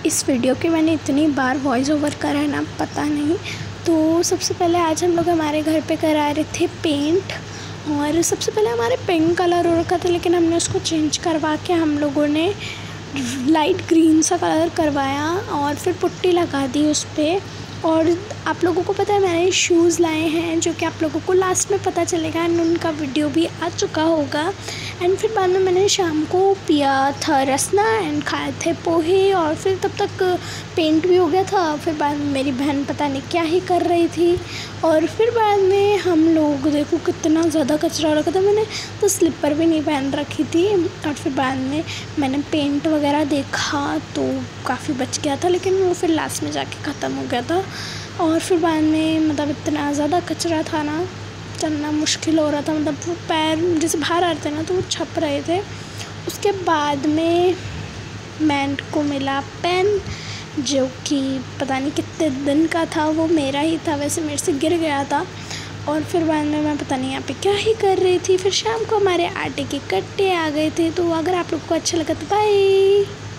इस वीडियो के मैंने इतनी बार वॉइस ओवर करा है ना, पता नहीं। तो सबसे पहले आज हम लोग हमारे घर पे करा रहे थे पेंट, और सबसे पहले हमारे पिंक कलर हो रखा था, लेकिन हमने उसको चेंज करवा के हम लोगों ने लाइट ग्रीन सा कलर करवाया और फिर पुट्टी लगा दी उस पर। और आप लोगों को पता है मैंने शूज़ लाए हैं, जो कि आप लोगों को लास्ट में पता चलेगा, एंड उनका वीडियो भी आ चुका होगा। एंड फिर बाद में मैंने शाम को पिया था रसना एंड खाए थे पोहे, और फिर तब तक पेंट भी हो गया था। फिर बाद में मेरी बहन पता नहीं क्या ही कर रही थी, और फिर बाद में हम लोग देखो कितना ज़्यादा कचरा रखा था। मैंने तो स्लीपर भी नहीं पहन रखी थी, और फिर बाद में मैंने पेंट वगैरह देखा तो काफ़ी बच गया था, लेकिन वो फिर लास्ट में जाके ख़त्म हो गया था। और फिर बाद में मतलब इतना ज़्यादा कचरा था ना, चलना मुश्किल हो रहा था। मतलब वो पैर जैसे बाहर आ रहे थे ना तो वो छप रहे थे। उसके बाद में मैन को मिला पेन, जो कि पता नहीं कितने दिन का था, वो मेरा ही था, वैसे मेरे से गिर गया था। और फिर बाद में मैं पता नहीं यहाँ पे क्या ही कर रही थी। फिर शाम को हमारे आटे के कट्टे आ गए थे। तो अगर आप लोग को अच्छा लगा तो बाय।